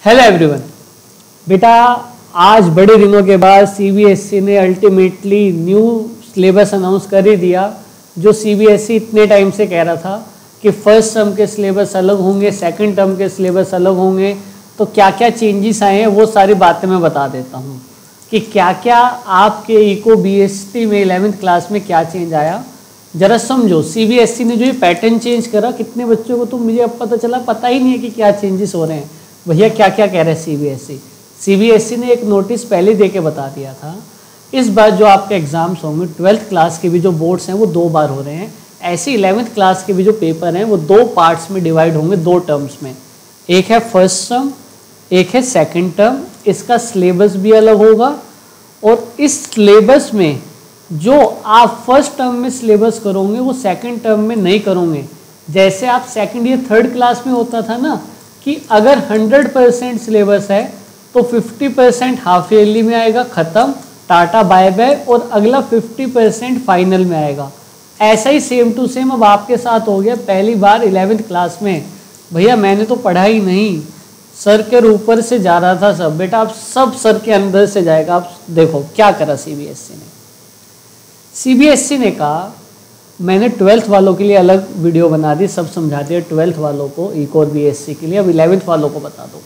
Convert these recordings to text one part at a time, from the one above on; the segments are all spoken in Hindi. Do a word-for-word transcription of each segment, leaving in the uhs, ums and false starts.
Hello everyone. बेटा आज बड़े दिनों के बाद सीबीएसई ने अल्टीमेटली न्यू सिलेबस अनाउंस कर ही दिया। जो सीबीएसई इतने टाइम से कह रहा था कि फर्स्ट टर्म के सिलेबस अलग होंगे, सेकंड टर्म के सिलेबस अलग होंगे, तो क्या क्या चेंजेस आए हैं वो सारी बातें मैं बता देता हूँ कि क्या क्या आपके इको बीएसटी में इलेवेंथ क्लास में क्या चेंज आया। जरा समझो, सीबीएसई ने जो ये पैटर्न चेंज करा, कितने बच्चों को तो मुझे अब पता चला पता ही नहीं है कि क्या चेंजेस हो रहे हैं। भैया क्या क्या कह रहे हैं सीबीएसई। सीबीएसई ने एक नोटिस पहले दे के बता दिया था, इस बार जो आपके एग्जाम्स होंगे ट्वेल्थ क्लास के भी जो बोर्ड्स हैं वो दो बार हो रहे हैं, ऐसे इलेवेंथ क्लास के भी जो पेपर हैं वो दो पार्ट्स में डिवाइड होंगे, दो टर्म्स में। एक है फर्स्ट टर्म, एक है सेकेंड टर्म। इसका सिलेबस भी अलग होगा और इस सिलेबस में जो आप फर्स्ट टर्म में सिलेबस करोगे वो सेकेंड टर्म में नहीं करोगे। जैसे आप सेकेंड या थर्ड क्लास में होता था ना कि अगर हंड्रेड परसेंट सिलेबस है तो फिफ्टी परसेंट हाफ ईयरली में आएगा, ख़त्म, टाटा बाय बाय, और अगला फिफ्टी परसेंट फाइनल में आएगा। ऐसा ही सेम टू सेम अब आपके साथ हो गया। पहली बार इलेवेंथ क्लास में भैया मैंने तो पढ़ा ही नहीं, सर के ऊपर से जा रहा था सब। बेटा अब सब सर के अंदर से जाएगा। आप देखो क्या करा सीबीएसई ने। सीबीएसई ने कहा मैंने ट्वेल्थ वालों के लिए अलग वीडियो बना दी, सब समझा दिया ट्वेल्थ वालों को, इको और बीएससी के लिए। अब इलेवेंथ वालों को बता दो।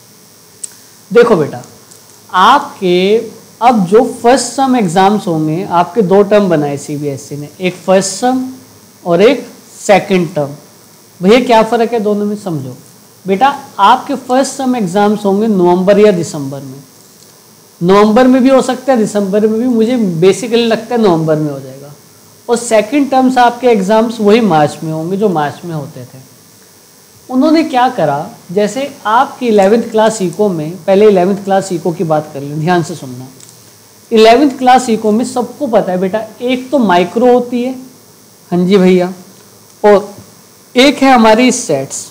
देखो बेटा, आपके अब जो फर्स्ट टर्म एग्जाम्स होंगे, आपके दो टर्म बनाए सीबीएसई ने, एक फर्स्ट टर्म और एक सेकंड टर्म। भैया क्या फ़र्क है दोनों में, समझो। बेटा आपके फर्स्ट टर्म एग्जाम्स होंगे नवंबर या दिसंबर में। नवंबर में भी हो सकता है, दिसंबर में भी, मुझे बेसिकली लगता है नवंबर में हो जाएगा। और सेकंड टर्म्स आपके एग्जाम्स वही मार्च में होंगे जो मार्च में होते थे। उन्होंने क्या करा, जैसे आपकी इलेवेंथ क्लास इको में, पहले इलेवेंथ क्लास इको की बात कर लें, ध्यान से सुनना। इलेवेंथ क्लास इको में सबको पता है बेटा, एक तो माइक्रो होती है, हाँ जी भैया, और एक है हमारी सेट्स।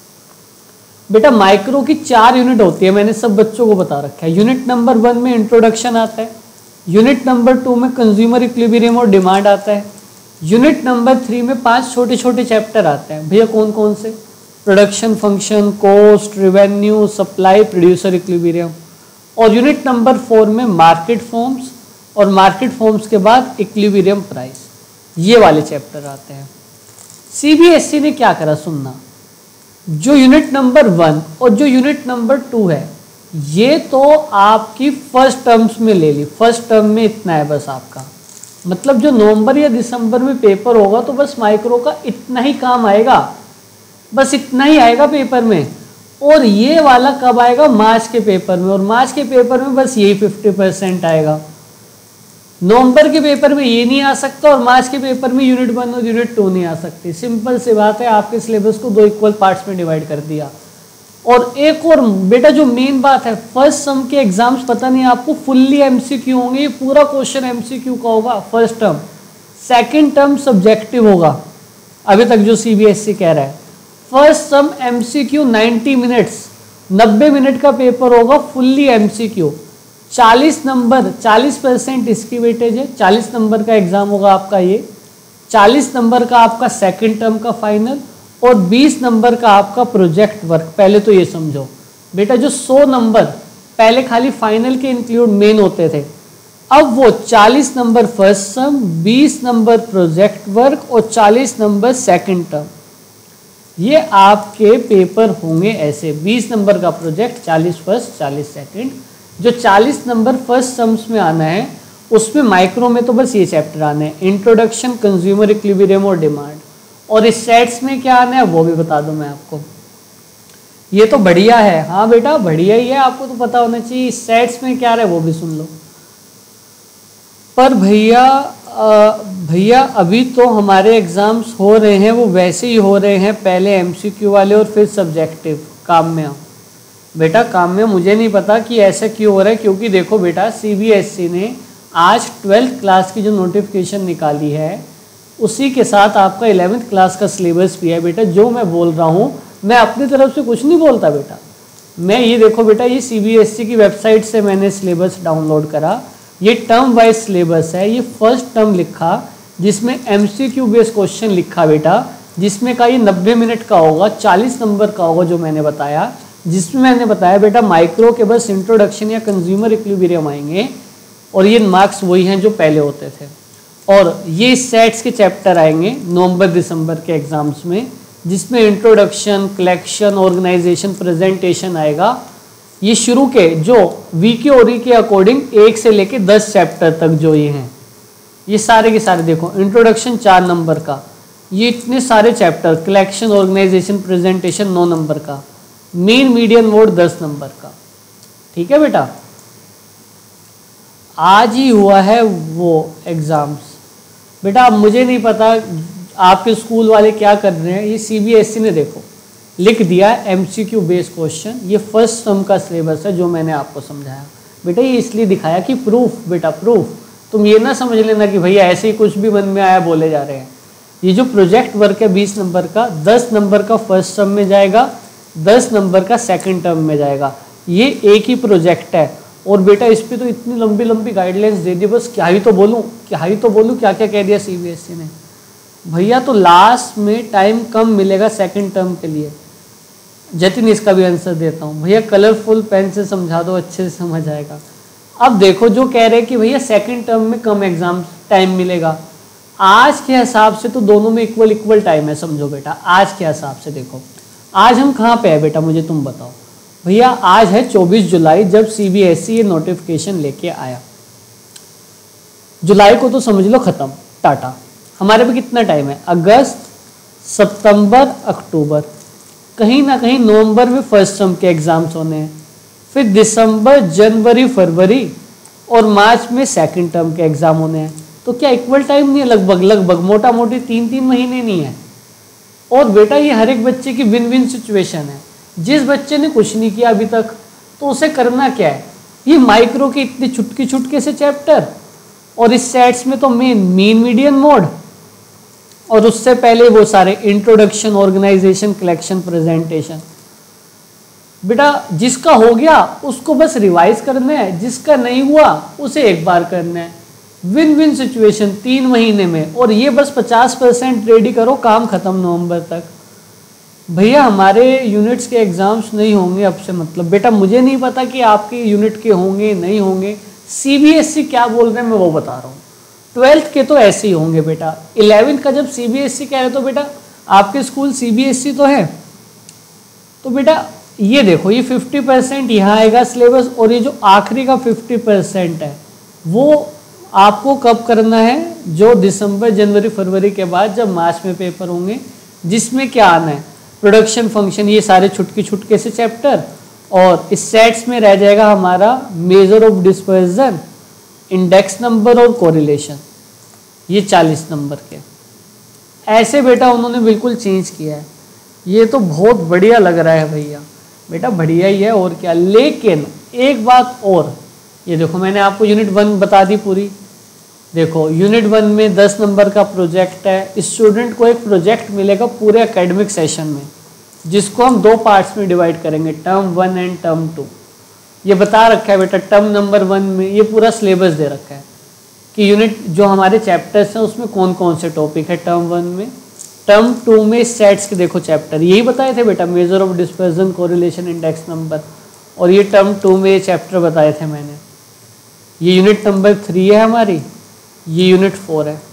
बेटा माइक्रो की चार यूनिट होती है, मैंने सब बच्चों को बता रखा है। यूनिट नंबर वन में इंट्रोडक्शन आता है, यूनिट नंबर टू में कंज्यूमर इक्विलिब्रियम और डिमांड आता है, यूनिट नंबर थ्री में पांच छोटे छोटे चैप्टर आते हैं। भैया कौन कौन से? Production function, cost, revenue, supply, producer equilibrium. और यूनिट नंबर फोर में मार्केट फॉर्म्स, और मार्केट फॉर्म्स के बाद इक्विलिब्रियम प्राइस, ये वाले चैप्टर आते हैं। सीबीएसई ने क्या करा, सुनना, जो यूनिट नंबर वन और जो यूनिट नंबर टू है ये तो आपकी फर्स्ट टर्म्स में ले ली। फर्स्ट टर्म में इतना है बस आपका, मतलब जो नवंबर या दिसंबर में पेपर होगा तो बस माइक्रो का इतना ही काम आएगा, बस इतना ही आएगा पेपर में। और ये वाला कब आएगा? मार्च के पेपर में। और मार्च के पेपर में बस यही फिफ्टी परसेंट आएगा। नवंबर के पेपर में ये नहीं आ सकता और मार्च के पेपर में यूनिट वन और यूनिट टू नहीं आ सकती। सिंपल सी बात है, आपके सिलेबस को दो इक्वल पार्ट्स में डिवाइड कर दिया। और एक और बेटा जो मेन बात है, फर्स्ट टर्म के एग्जाम्स पता नहीं आपको फुल्ली एमसीक्यू होंगे, ये पूरा क्वेश्चन एमसीक्यू का होगा first term. Second term subjective होगा, अभी तक जो सीबीएसई कह रहा है। First term MCQ ninety minutes, नब्बे मिनट का पेपर होगा फुल्ली एमसीक्यू। चालीस नंबर, चालीस परसेंट इसकी वेटेज है, चालीस नंबर का एग्जाम होगा आपका ये। चालीस नंबर का आपका सेकंड टर्म का फाइनल और बीस नंबर का आपका प्रोजेक्ट वर्क। पहले तो ये समझो बेटा, जो सौ नंबर पहले खाली फाइनल के इंक्लूड मेन होते थे, अब वो चालीस नंबर फर्स्ट टर्म, बीस नंबर प्रोजेक्ट वर्क और चालीस नंबर सेकंड टर्म, ये आपके पेपर होंगे ऐसे। बीस नंबर का प्रोजेक्ट, चालीस फर्स्ट, चालीस सेकंड। जो चालीस नंबर फर्स्ट टर्म्स में आना है उसमें माइक्रो में तो बस ये चैप्टर आने हैं, इंट्रोडक्शन, कंज्यूमर इक्विलिब्रियम और डिमांड। और इस सेट्स में क्या आना है वो भी बता दूं मैं आपको। ये तो बढ़िया है, हाँ बेटा बढ़िया ही है, आपको तो पता होना चाहिए। इस सेट्स में क्या रहा है वो भी सुन लो। पर भैया भैया अभी तो हमारे एग्जाम्स हो रहे हैं वो वैसे ही हो रहे हैं, पहले एमसीक्यू वाले और फिर सब्जेक्टिव। काम में आओ बेटा, काम में मुझे नहीं पता कि ऐसा क्यों हो रहा है, क्योंकि देखो बेटा सीबीएसई ने आज ट्वेल्थ क्लास की जो नोटिफिकेशन निकाली है उसी के साथ आपका इलेवेंथ क्लास का सिलेबस भी है। बेटा जो मैं बोल रहा हूँ मैं अपनी तरफ से कुछ नहीं बोलता बेटा, मैं ये देखो बेटा, ये सीबीएसई की वेबसाइट से मैंने सिलेबस डाउनलोड करा। ये टर्म वाइज सिलेबस है, ये फर्स्ट टर्म लिखा जिसमें एमसीक्यू बेस्ड क्वेश्चन लिखा बेटा, जिसमें का ये नब्बे मिनट का होगा, चालीस नंबर का होगा जो मैंने बताया। जिसमें मैंने बताया बेटा माइक्रो के बस इंट्रोडक्शन या कंज्यूमर इक्विलिब्रियम आएंगे और ये मार्क्स वही हैं जो पहले होते थे। और ये सेट्स के चैप्टर आएंगे नवंबर दिसंबर के एग्जाम्स में, जिसमें इंट्रोडक्शन, कलेक्शन, ऑर्गेनाइजेशन, प्रेजेंटेशन आएगा। ये शुरू के जो वी के और ई के अकॉर्डिंग एक से लेके दस चैप्टर तक जो ये हैं, ये सारे के सारे देखो, इंट्रोडक्शन चार नंबर का, ये इतने सारे चैप्टर, कलेक्शन, ऑर्गेनाइजेशन, प्रेजेंटेशन नौ नंबर का, मेन मीडियन मोड दस नंबर का। ठीक है बेटा, आज ही हुआ है वो एग्जाम्स। बेटा अब मुझे नहीं पता आपके स्कूल वाले क्या कर रहे हैं, ये सीबीएसई ने देखो लिख दिया एमसीक्यू बेस्ड क्वेश्चन। ये फर्स्ट टर्म का सिलेबस है जो मैंने आपको समझाया। बेटा ये इसलिए दिखाया कि प्रूफ, बेटा प्रूफ, तुम ये ना समझ लेना कि भैया ऐसे ही कुछ भी मन में आया बोले जा रहे हैं। ये जो प्रोजेक्ट वर्क है बीस नंबर का, दस नंबर का फर्स्ट टर्म में जाएगा, दस नंबर का सेकंड टर्म में जाएगा। ये एक ही प्रोजेक्ट है और बेटा इस पे तो इतनी लंबी लंबी गाइडलाइंस दे दी, बस क्या ही तो बोलूँ, क्या ही तो बोलूँ, क्या क्या कह दिया सीबीएसई ने। भैया तो लास्ट में टाइम कम मिलेगा सेकंड टर्म के लिए। जतिन इसका भी आंसर देता हूँ, भैया कलरफुल पेन से समझा दो, अच्छे से समझ आएगा। अब देखो जो कह रहे हैं कि भैया सेकंड टर्म में कम एग्जाम टाइम मिलेगा, आज के हिसाब से तो दोनों में इक्वल इक्वल टाइम है। समझो बेटा आज के हिसाब से देखो, आज हम कहाँ पे है बेटा मुझे तुम बताओ। भैया आज है चौबीस जुलाई जब सीबीएसई ये नोटिफिकेशन लेके आया। जुलाई को तो समझ लो खत्म, टाटा। हमारे पे कितना टाइम है, अगस्त, सितंबर, अक्टूबर, कहीं ना कहीं नवंबर में फर्स्ट टर्म के एग्जाम्स होने हैं, फिर दिसंबर, जनवरी, फरवरी और मार्च में सेकंड टर्म के एग्जाम होने हैं। तो क्या इक्वल टाइम नहीं है, लगभग लगभग मोटा मोटी तीन तीन महीने नहीं है। और बेटा ये हर एक बच्चे की विन विन सिचुएशन है। जिस बच्चे ने कुछ नहीं किया अभी तक तो उसे करना क्या है, ये माइक्रो के इतने छुटके छुटके से चैप्टर, और इस सेट्स में तो मेन मीन मीडियन मोड, और उससे पहले वो सारे इंट्रोडक्शन, ऑर्गेनाइजेशन, कलेक्शन, प्रेजेंटेशन। बेटा जिसका हो गया उसको बस रिवाइज करना है, जिसका नहीं हुआ उसे एक बार करना है। विन विन सिचुएशन तीन महीने में, और ये बस पचास परसेंट रेडी करो, काम खत्म नवंबर तक। भैया हमारे यूनिट्स के एग्जाम्स नहीं होंगे अब से, मतलब बेटा मुझे नहीं पता कि आपके यूनिट के होंगे नहीं होंगे, सीबीएसई क्या बोल रहे हैं मैं वो बता रहा हूँ। ट्वेल्थ के तो ऐसे ही होंगे बेटा, इलेवेंथ का जब सीबीएसई कह रहे तो बेटा आपके स्कूल सीबीएसई तो है, तो बेटा ये देखो ये फिफ्टी परसेंट यहाँ आएगा सिलेबस, और ये जो आखिरी का फिफ्टी परसेंट है वो आपको कब करना है, जो दिसंबर, जनवरी, फरवरी के बाद जब मार्च में पेपर होंगे, जिसमें क्या आना है, प्रोडक्शन, फंक्शन, ये सारे छुटके छुटके से चैप्टर। और इस सेट्स में रह जाएगा हमारा measure of dispersion, index number और कोरिलेशन, ये चालीस नंबर के। ऐसे बेटा उन्होंने बिल्कुल चेंज किया है। ये तो बहुत बढ़िया लग रहा है भैया, बेटा बढ़िया ही है और क्या। लेकिन एक बात और, ये देखो मैंने आपको यूनिट वन बता दी पूरी। देखो यूनिट वन में दस नंबर का प्रोजेक्ट है, स्टूडेंट को एक प्रोजेक्ट मिलेगा पूरे एकेडमिक सेशन में, जिसको हम दो पार्ट्स में डिवाइड करेंगे, term one and term two. ये बता रखा है बेटा टर्म नंबर वन में, ये पूरा सिलेबस दे रखा है कि यूनिट जो हमारे चैप्टर्स हैं उसमें कौन कौन से टॉपिक है टर्म वन में। टर्म टू में सेट्स के देखो चैप्टर यही बताए थे बेटा, measure of dispersion, correlation, index number, और ये टर्म टू में ये चैप्टर बताए थे मैंने। ये यूनिट नंबर थ्री है हमारी, ये यूनिट फोर है,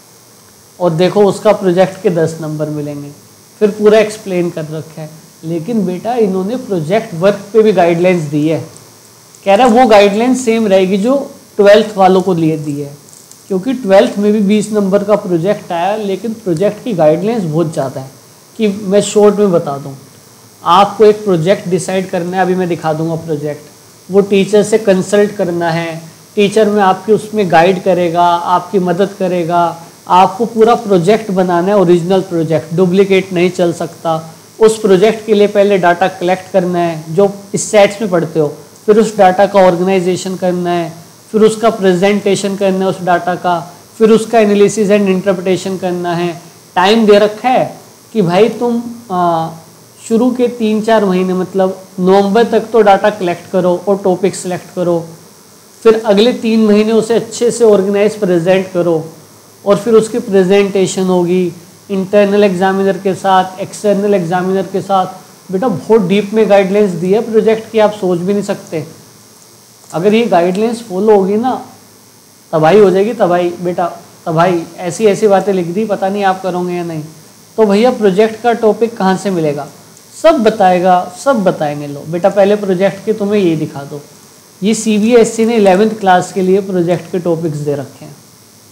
और देखो उसका प्रोजेक्ट के दस नंबर मिलेंगे, फिर पूरा एक्सप्लेन कर रखा है। लेकिन बेटा इन्होंने प्रोजेक्ट वर्क पे भी गाइडलाइंस दी है, कह रहा है वो गाइडलाइंस सेम रहेगी जो ट्वेल्थ वालों को लिए दी है, क्योंकि ट्वेल्थ में भी बीस नंबर का प्रोजेक्ट आया, लेकिन प्रोजेक्ट की गाइडलाइंस बहुत ज़्यादा है। कि मैं शॉर्ट में बता दूँ, आपको एक प्रोजेक्ट डिसाइड करना है, अभी मैं दिखा दूंगा प्रोजेक्ट, वो टीचर से कंसल्ट करना है, टीचर में आपकी उसमें गाइड करेगा, आपकी मदद करेगा, आपको पूरा प्रोजेक्ट बनाना है, ओरिजिनल प्रोजेक्ट, डुप्लीकेट नहीं चल सकता। उस प्रोजेक्ट के लिए पहले डाटा कलेक्ट करना है जो इस सेट्स में पढ़ते हो, फिर उस डाटा का ऑर्गेनाइजेशन करना है, फिर उसका प्रेजेंटेशन करना है उस डाटा का, फिर उसका एनालिसिस एंड इंटरप्रिटेशन करना है। टाइम दे रखा है कि भाई तुम आ, शुरू के तीन चार महीने मतलब नवंबर तक तो डाटा कलेक्ट करो और टॉपिक सेलेक्ट करो, फिर अगले तीन महीने उसे अच्छे से ऑर्गेनाइज प्रेजेंट करो, और फिर उसकी प्रेजेंटेशन होगी इंटरनल एग्जामिनर के साथ, एक्सटर्नल एग्जामिनर के साथ, बेटा बहुत डीप में गाइडलाइंस दी है प्रोजेक्ट की, आप सोच भी नहीं सकते। अगर ये गाइडलाइंस फॉलो होगी ना तबाही हो जाएगी, तबाही बेटा तबाही। ऐसी ऐसी बातें लिख दी, पता नहीं आप करोगे या नहीं। तो भैया प्रोजेक्ट का टॉपिक कहाँ से मिलेगा, सब बताएगा, सब बताएंगे। लो बेटा पहले प्रोजेक्ट के तुम्हें ये दिखा दो, ये सीबीएसई ने इलेवेंथ क्लास के लिए प्रोजेक्ट के टॉपिक्स दे रखे हैं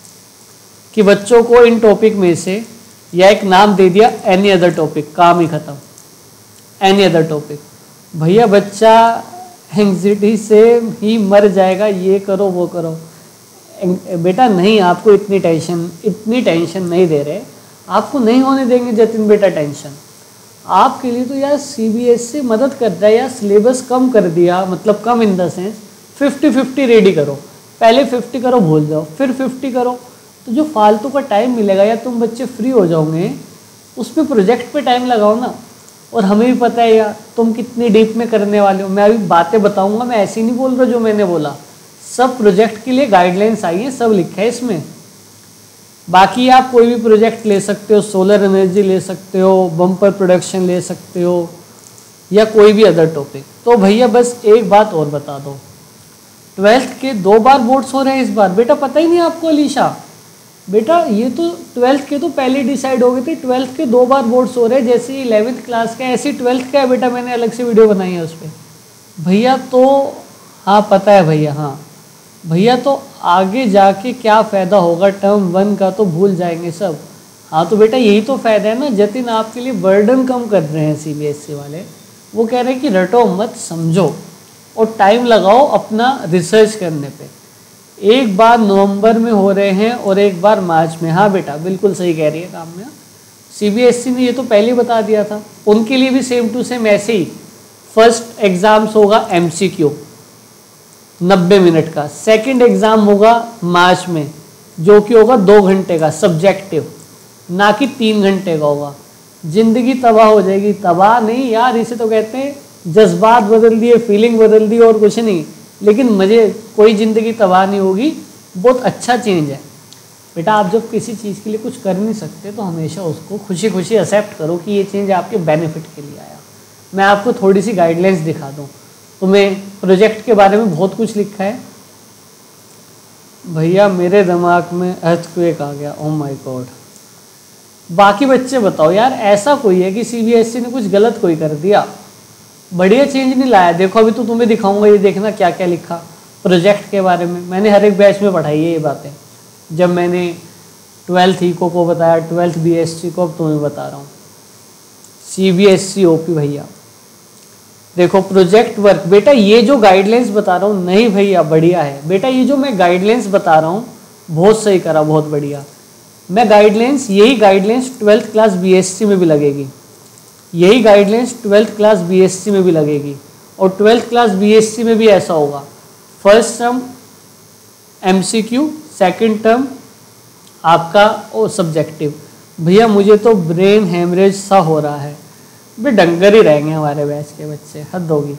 कि बच्चों को इन टॉपिक में से या एक नाम दे दिया एनी अदर टॉपिक, काम ही खत्म, एनी अदर टॉपिक। भैया बच्चा एंग्जाइटी से ही मर जाएगा, ये करो वो करो। बेटा नहीं, आपको इतनी टेंशन इतनी टेंशन नहीं दे रहे, आपको नहीं होने देंगे जतिन बेटा टेंशन। आपके लिए तो यार सीबीएसई मदद कर रहा है यार, सिलेबस कम कर दिया, मतलब कम in the sense fifty fifty ready करो, पहले फिफ्टी करो भूल जाओ, फिर फिफ्टी करो, तो जो फालतू का टाइम मिलेगा या तुम बच्चे फ्री हो जाओगे उसमें प्रोजेक्ट पे टाइम लगाओ ना। और हमें भी पता है यार तुम कितनी डीप में करने वाले हो, मैं अभी बातें बताऊंगा, मैं ऐसे ही नहीं बोल रहा जो मैंने बोला, सब प्रोजेक्ट के लिए गाइडलाइंस आई है, सब लिखा है इसमें। बाकी आप कोई भी प्रोजेक्ट ले सकते हो, सोलर एनर्जी ले सकते हो, बम्पर प्रोडक्शन ले सकते हो, या कोई भी अदर टॉपिक। तो भैया बस एक बात और बता दो, ट्वेल्थ के दो बार बोर्ड्स हो रहे हैं इस बार, बेटा पता ही नहीं आपको अलीशा। बेटा ये तो ट्वेल्थ के तो पहले डिसाइड हो गए थे, ट्वेल्थ के दो बार बोर्ड्स हो रहे हैं, जैसे इलेवेंथ क्लास का ऐसे ट्वेल्थ का है बेटा, मैंने अलग से वीडियो बनाई है उस पर भैया। तो हाँ पता है भैया, हाँ भैया तो आगे जाके क्या फ़ायदा होगा टर्म वन का तो भूल जाएंगे सब। हाँ तो बेटा यही तो फ़ायदा है ना, जतिन आपके लिए बर्डन कम कर रहे हैं सीबीएसई वाले, वो कह रहे हैं कि रटो मत, समझो और टाइम लगाओ अपना रिसर्च करने पे। एक बार नवंबर में हो रहे हैं और एक बार मार्च में। हाँ बेटा बिल्कुल सही कह रही है काम में, सीबीएसई ने ये तो पहले ही बता दिया था, उनके लिए भी सेम टू सेम ऐसे ही। फर्स्ट एग्ज़ाम्स होगा एमसीक्यू नब्बे मिनट का, सेकंड एग्ज़ाम होगा मार्च में जो कि होगा दो घंटे का सब्जेक्टिव, ना कि तीन घंटे का होगा। ज़िंदगी तबाह हो जाएगी, तबाह नहीं यार, इसे तो कहते हैं जज्बात बदल दिए, फीलिंग बदल दी और कुछ नहीं, लेकिन मज़े, कोई ज़िंदगी तबाह नहीं होगी, बहुत अच्छा चेंज है। बेटा आप जब किसी चीज़ के लिए कुछ कर नहीं सकते तो हमेशा उसको खुशी खुशी एक्सेप्ट करो कि ये चेंज आपके बेनिफिट के लिए आया। मैं आपको थोड़ी सी गाइडलाइंस दिखा दूँ, तुम्हें प्रोजेक्ट के बारे में बहुत कुछ लिखा है भैया, मेरे दिमाग में अर्थक्वेक आ गया, ओह माय गॉड। बाकी बच्चे बताओ यार, ऐसा कोई है कि सीबीएसई ने कुछ गलत कोई कर दिया, बढ़िया चेंज नहीं लाया। देखो अभी तो तुम्हें दिखाऊंगा, ये देखना क्या क्या लिखा प्रोजेक्ट के बारे में। मैंने हर एक बैच में पढ़ाई है ये बातें, जब मैंने ट्वेल्थ इको को बताया, ट्वेल्थ बीएससी को, अब तुम्हें बता रहा हूँ सीबीएसई ओपी। भैया देखो प्रोजेक्ट वर्क, बेटा ये जो गाइडलाइंस बता रहा हूँ, नहीं भैया बढ़िया है बेटा, ये जो मैं गाइडलाइंस बता रहा हूँ बहुत सही करा, बहुत बढ़िया। मैं गाइडलाइंस, यही गाइडलाइंस ट्वेल्थ क्लास बीएससी में भी लगेगी, यही गाइडलाइंस ट्वेल्थ क्लास बीएससी में भी लगेगी, और ट्वेल्थ क्लास बीएससी में भी ऐसा होगा, first term MCQ, second term आपका ओ सब्जेक्टिव। भैया मुझे तो ब्रेन हेमरेज सा हो रहा है, वे डंगर ही रहेंगे हमारे बैच के बच्चे, हद होगी।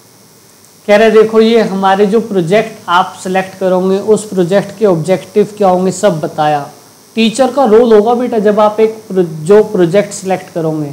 कह रहे देखो ये हमारे जो प्रोजेक्ट आप सेलेक्ट करोगे उस प्रोजेक्ट के ऑब्जेक्टिव क्या होंगे सब बताया। टीचर का रोल होगा बेटा, जब आप एक जो प्रोजेक्ट सेलेक्ट करोगे,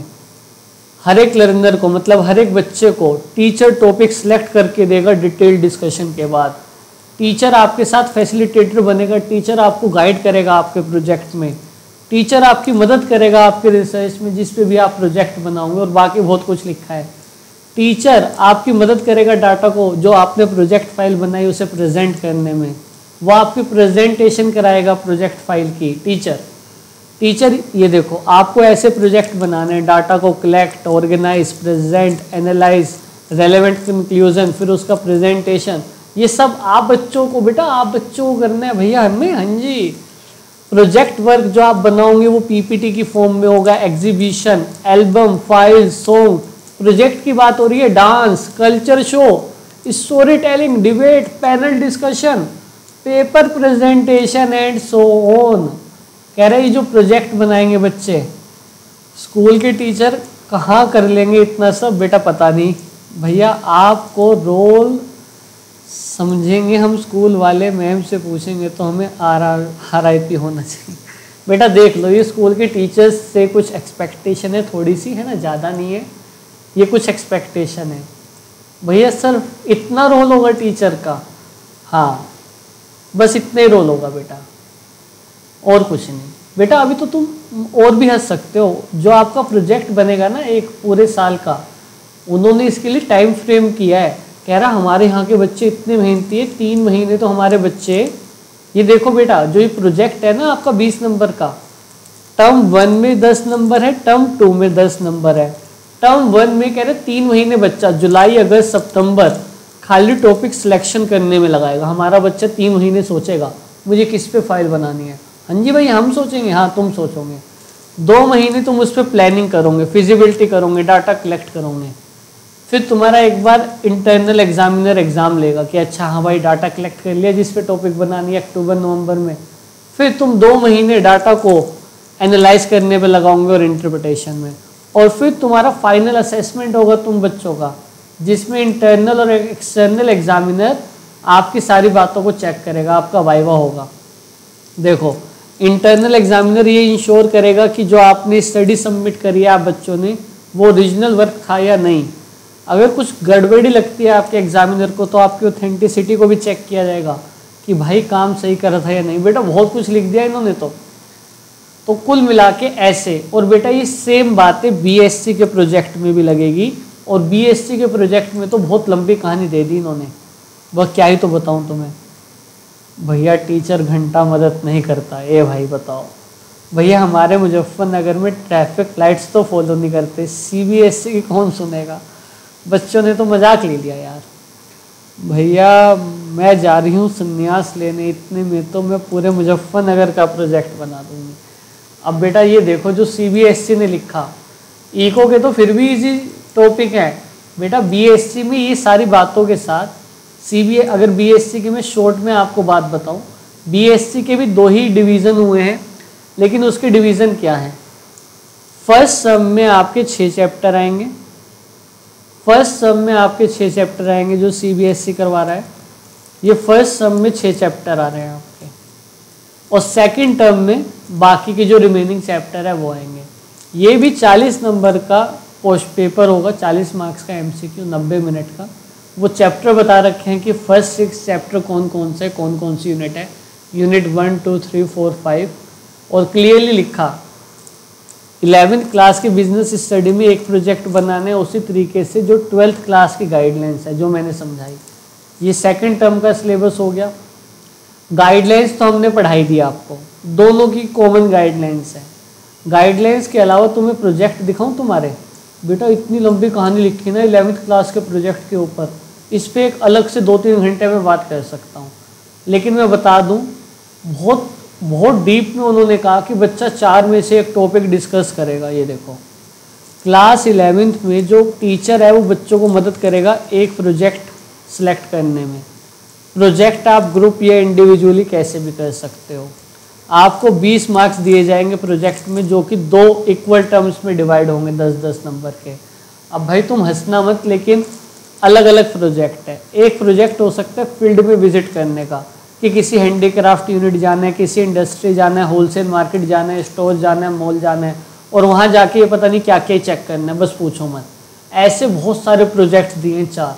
हर एक लर्नर को, मतलब हर एक बच्चे को टीचर टॉपिक सेलेक्ट करके देगा डिटेल डिस्कशन के बाद। टीचर आपके साथ फैसिलिटेटर बनेगा, टीचर आपको गाइड करेगा आपके प्रोजेक्ट में, टीचर आपकी मदद करेगा आपके रिसर्च में जिस पे भी आप प्रोजेक्ट बनाओगे, और बाकी बहुत कुछ लिखा है। टीचर आपकी मदद करेगा डाटा को, जो आपने प्रोजेक्ट फाइल बनाई उसे प्रेजेंट करने में, वो आपकी प्रेजेंटेशन कराएगा प्रोजेक्ट फाइल की। टीचर टीचर ये देखो आपको ऐसे प्रोजेक्ट बनाने हैं, डाटा को collect, organise, present, analyse, relevant conclusion, फिर उसका प्रेजेंटेशन, ये सब आप बच्चों को, बेटा आप बच्चों को करना है भैया हमें। हाँ जी, प्रोजेक्ट वर्क जो आप बनाओगे वो पीपीटी की फॉर्म में होगा, exhibition, album, file, song. Project की बात हो रही है, dance, culture show, story telling, debate, panel discussion, paper presentation and so on. कह रहे हैं जो प्रोजेक्ट बनाएंगे बच्चे, स्कूल के टीचर कहाँ कर लेंगे इतना सब, बेटा पता नहीं भैया, आपको रोल समझेंगे हम स्कूल वाले, मैम से पूछेंगे तो हमें R R R I P होना चाहिए। बेटा देख लो, ये स्कूल के टीचर्स से कुछ एक्सपेक्टेशन है थोड़ी सी, है ना, ज़्यादा नहीं है, ये कुछ एक्सपेक्टेशन है। भैया सर इतना रोल होगा टीचर का? हाँ, बस इतना ही रोल होगा बेटा, और कुछ नहीं। बेटा अभी तो तुम और भी हंस सकते हो। जो आपका प्रोजेक्ट बनेगा ना एक पूरे साल का, उन्होंने इसके लिए टाइम फ्रेम किया है। कह रहा हमारे यहाँ के बच्चे इतने मेहनती है, तीन महीने तो हमारे बच्चे, ये देखो बेटा जो ये प्रोजेक्ट है ना आपका बीस नंबर का, टर्म वन में दस नंबर है, टर्म टू में दस नंबर है। टर्म वन में कह रहे तीन महीने बच्चा जुलाई अगस्त सितंबर खाली टॉपिक सिलेक्शन करने में लगाएगा। हमारा बच्चा तीन महीने सोचेगा मुझे किस पे फाइल बनानी है। हाँ जी भाई हम सोचेंगे, हाँ तुम सोचोगे। दो महीने तुम उस पर प्लानिंग करोगे, फिजिबिलिटी करोगे, डाटा कलेक्ट करोगे। फिर तुम्हारा एक बार इंटरनल एग्जामिनर एग्जाम लेगा कि अच्छा हाँ भाई डाटा कलेक्ट कर लिया जिस पे टॉपिक बनानी है अक्टूबर नवंबर में। फिर तुम दो महीने डाटा को एनालाइज करने पे लगाओगे और इंटरप्रिटेशन में। और फिर तुम्हारा फाइनल असेसमेंट होगा तुम बच्चों का, जिसमें इंटरनल और एक्सटर्नल एग्जामिनर आपकी सारी बातों को चेक करेगा, आपका वाइवा होगा। देखो इंटरनल एग्जामिनर ये इंश्योर करेगा कि जो आपने स्टडी सबमिट करी है आप बच्चों ने, वो ओरिजिनल वर्क था या नहीं। अगर कुछ गड़बड़ी लगती है आपके एग्जामिनर को तो आपकी ऑथेंटिसिटी को भी चेक किया जाएगा कि भाई काम सही करा था या नहीं। बेटा बहुत कुछ लिख दिया इन्होंने तो तो कुल मिला के ऐसे। और बेटा ये सेम बातें बीएससी के प्रोजेक्ट में भी लगेगी, और बीएससी के प्रोजेक्ट में तो बहुत लंबी कहानी दे दी इन्होंने, वह क्या ही तो बताऊं तुम्हें। भैया टीचर घंटा मदद नहीं करता, ए भाई बताओ। भैया हमारे मुजफ्फरनगर में ट्रैफिक लाइट्स तो फॉलो नहीं करते, सीबीएसई की कौन सुनेगा। बच्चों ने तो मजाक ले लिया यार। भैया मैं जा रही हूँ संन्यास लेने, इतने में तो मैं पूरे मुजफ्फरनगर का प्रोजेक्ट बना दूंगी। अब बेटा ये देखो जो सीबीएसई ने लिखा, इको के तो फिर भी इजी टॉपिक है बेटा, बीएससी में ये सारी बातों के साथ सीबीए, अगर बीएससी के मैं शॉर्ट में आपको बात बताऊं, बीएससी के भी दो ही डिवीज़न हुए हैं, लेकिन उसके डिवीज़न क्या है। फर्स्ट सम में आपके छः चैप्टर आएंगे, फर्स्ट सम में आपके छः चैप्टर आएंगे जो सीबीएसई करवा रहा है, ये फर्स्ट सम में छः चैप्टर आ रहे हैं आपके, और सेकंड टर्म में बाकी के जो रिमेनिंग चैप्टर है वो आएंगे। ये भी चालीस नंबर का पोस्ट पेपर होगा, चालीस मार्क्स का एमसीक्यू, नब्बे मिनट का। वो चैप्टर बता रखे हैं कि फर्स्ट सिक्स चैप्टर कौन कौन से, कौन कौन सी यूनिट है, unit one two three four five, और क्लियरली लिखा इलेवेंथ क्लास के बिजनेस स्टडी में एक प्रोजेक्ट बनाने उसी तरीके से जो ट्वेल्थ क्लास की गाइडलाइंस है जो मैंने समझाई। ये सेकंड टर्म का सिलेबस हो गया। गाइडलाइंस तो हमने पढ़ाई दी आपको, दोनों की कॉमन गाइडलाइंस है। गाइडलाइंस के अलावा तुम्हें प्रोजेक्ट दिखाऊं तुम्हारे, बेटा इतनी लंबी कहानी लिखी ना इलेवेंथ क्लास के प्रोजेक्ट के ऊपर, इस पर एक अलग से दो तीन घंटे में बात कर सकता हूँ। लेकिन मैं बता दूँ बहुत बहुत डीप में उन्होंने कहा कि बच्चा चार में से एक टॉपिक डिस्कस करेगा। ये देखो क्लास इलेवेंथ में जो टीचर है वो बच्चों को मदद करेगा एक प्रोजेक्ट सिलेक्ट करने में। प्रोजेक्ट आप ग्रुप या इंडिविजुअली कैसे भी कर सकते हो। आपको बीस मार्क्स दिए जाएंगे प्रोजेक्ट में, जो कि दो इक्वल टर्म्स में डिवाइड होंगे दस दस नंबर के। अब भाई तुम हंसना मत, लेकिन अलग अलग प्रोजेक्ट है। एक प्रोजेक्ट हो सकता है फील्ड में विजिट करने का, कि किसी हैंडीक्राफ्ट यूनिट जाना है, किसी इंडस्ट्री जाना है, होलसेल मार्केट जाना है, स्टोर जाना है, मॉल जाना है, और वहाँ जाके ये पता नहीं क्या क्या चेक करना है, बस पूछो मत। ऐसे बहुत सारे प्रोजेक्ट दिए हैं चार,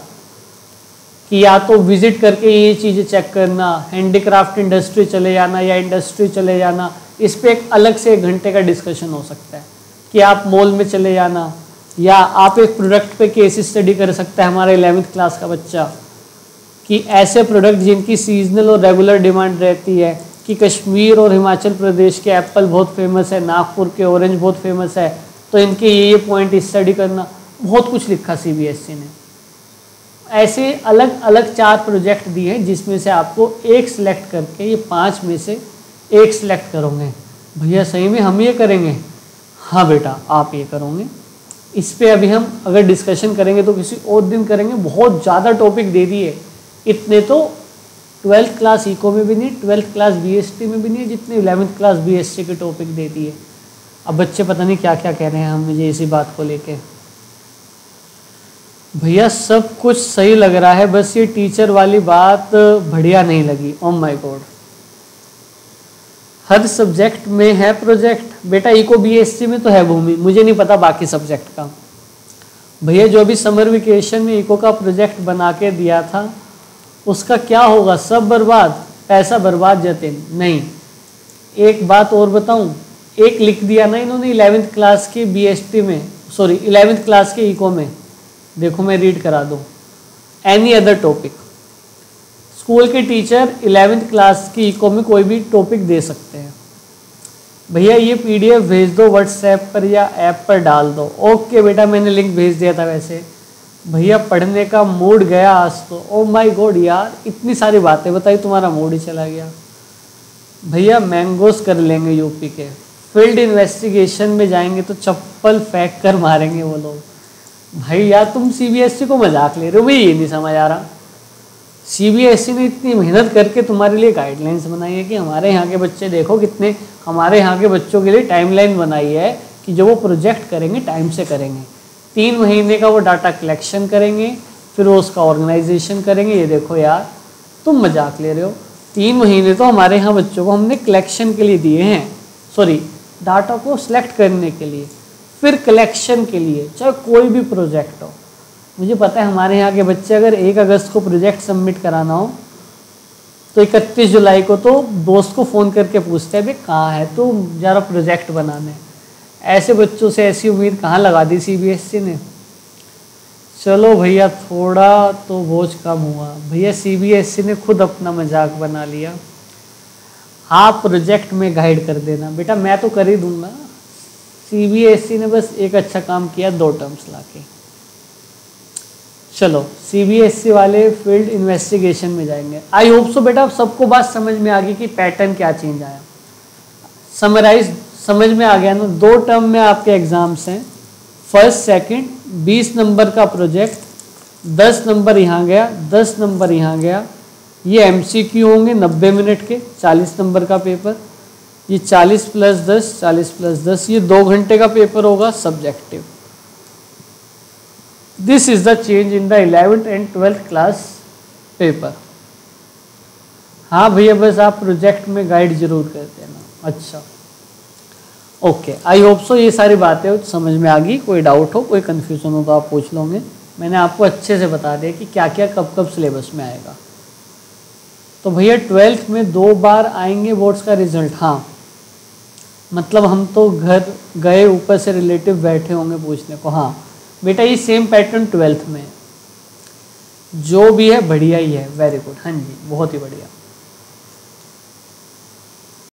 कि या तो विजिट करके ये चीज़ें चेक करना, हैंडीक्राफ्ट इंडस्ट्री चले जाना या इंडस्ट्री चले जाना। इस पर एक अलग से एक घंटे का डिस्कशन हो सकता है कि आप मॉल में चले जाना, या आप एक प्रोडक्ट पे केस स्टडी कर सकता है हमारा इलेवेंथ क्लास का बच्चा, कि ऐसे प्रोडक्ट जिनकी सीजनल और रेगुलर डिमांड रहती है, कि कश्मीर और हिमाचल प्रदेश के एप्पल बहुत फेमस है, नागपुर के ऑरेंज बहुत फेमस है, तो इनके ये ये पॉइंट स्टडी करना। बहुत कुछ लिखा सीबीएसई ने। ऐसे अलग अलग चार प्रोजेक्ट दिए हैं जिसमें से आपको एक सिलेक्ट करके, ये पांच में से एक सिलेक्ट करोगे। भैया सही में हम ये करेंगे? हाँ बेटा आप ये करोगे। इस पे अभी हम अगर डिस्कशन करेंगे तो किसी और दिन करेंगे, बहुत ज़्यादा टॉपिक दे दिए। इतने तो ट्वेल्थ क्लास इको में भी नहीं, ट्वेल्थ क्लास बीएसटी में भी नहीं, जितने इलेवेंथ क्लास बीएसटी के टॉपिक दे दिए। अब बच्चे पता नहीं क्या क्या कह रहे हैं हम मुझे इसी बात को लेके। भैया सब कुछ सही लग रहा है, बस ये टीचर वाली बात बढ़िया नहीं लगी। ओह माय गॉड, हर सब्जेक्ट में है प्रोजेक्ट। बेटा इको बीएससी में तो है भूमि, मुझे नहीं पता बाकी सब्जेक्ट का। भैया जो भी समर वेकेशन में इको का प्रोजेक्ट बना के दिया था उसका क्या होगा? सब बर्बाद, पैसा बर्बाद जतिन। नहीं, एक बात और बताऊं, एक लिख दिया ना इन्होंने इलेवेंथ क्लास के बीएसटी में, सॉरी इलेवेंथ क्लास के इको में, देखो मैं रीड करा दूं, एनी अदर टॉपिक। स्कूल के टीचर इलेवेंथ क्लास की इको में कोई भी टॉपिक दे सकते हैं। भैया ये पीडीएफ भेज दो व्हाट्सएप पर या ऐप पर डाल दो। ओके बेटा, मैंने लिंक भेज दिया था। वैसे भैया पढ़ने का मूड गया आज तो। ओ माय गॉड यार, इतनी सारी बातें बताई, तुम्हारा मूड ही चला गया। भैया मैंगोस कर लेंगे यूपी के, फील्ड इन्वेस्टिगेशन में जाएंगे तो चप्पल फेंक कर मारेंगे वो लोग। भाई यार तुम सीबीएसई को मजाक ले रहे हो, भाई ये नहीं समझ आ रहा। सीबीएसई ने इतनी मेहनत करके तुम्हारे लिए गाइडलाइंस बनाई है कि हमारे यहाँ के बच्चे देखो कितने, हमारे यहाँ के बच्चों के लिए टाइमलाइन बनाई है कि जो वो प्रोजेक्ट करेंगे टाइम से करेंगे। तीन महीने का वो डाटा कलेक्शन करेंगे, फिर वो उसका ऑर्गेनाइजेशन करेंगे। ये देखो यार तुम मजाक ले रहे हो, तीन महीने तो हमारे यहाँ बच्चों को हमने कलेक्शन के लिए दिए हैं, सॉरी डाटा को सिलेक्ट करने के लिए, फिर कलेक्शन के लिए, चाहे कोई भी प्रोजेक्ट हो। मुझे पता है हमारे यहाँ के बच्चे अगर एक अगस्त को प्रोजेक्ट सबमिट कराना हो तो इकतीस जुलाई को तो दोस्त को फ़ोन करके पूछते हैं भाई कहाँ है तो ज़रा प्रोजेक्ट बनाने। ऐसे बच्चों से ऐसी उम्मीद कहाँ लगा दी सीबीएसई ने। चलो भैया थोड़ा तो बोझ कम हुआ। भैया सीबीएसई ने खुद अपना मजाक बना लिया। आप प्रोजेक्ट में गाइड कर देना। बेटा मैं तो कर ही दूंगा, सीबीएसई ने बस एक अच्छा काम किया, दो टर्म्स लाके। चलो सीबीएसई वाले फील्ड इन्वेस्टिगेशन में जाएंगे। आई होप सो बेटा सबको बात समझ में आ गई कि पैटर्न क्या चेंज आया, समराइज समझ में आ गया ना। दो टर्म में आपके एग्जाम्स हैं, फर्स्ट सेकंड, बीस नंबर का प्रोजेक्ट, दस नंबर यहाँ गया, दस नंबर यहाँ गया। ये एमसीक्यू होंगे नब्बे मिनट के, चालीस नंबर का पेपर। ये चालीस प्लस दस, चालीस प्लस दस, ये दो घंटे का पेपर होगा subjective. This is the change in the eleventh and twelfth class paper. हाँ भैया बस आप प्रोजेक्ट में गाइड जरूर कर देना। अच्छा ओके, आई होप सो ये सारी बातें समझ में आ गई। कोई डाउट हो, कोई कन्फ्यूजन हो तो आप पूछ लोगे। मैंने आपको अच्छे से बता दिया कि क्या क्या कब कब सिलेबस में आएगा। तो भैया ट्वेल्थ में दो बार आएंगे बोर्ड्स का रिजल्ट। हाँ मतलब हम तो घर गए, ऊपर से रिलेटिव बैठे होंगे पूछने को। हाँ बेटा ये सेम पैटर्न ट्वेल्थ में, जो भी है बढ़िया ही है। वेरी गुड, हाँ जी बहुत ही बढ़िया।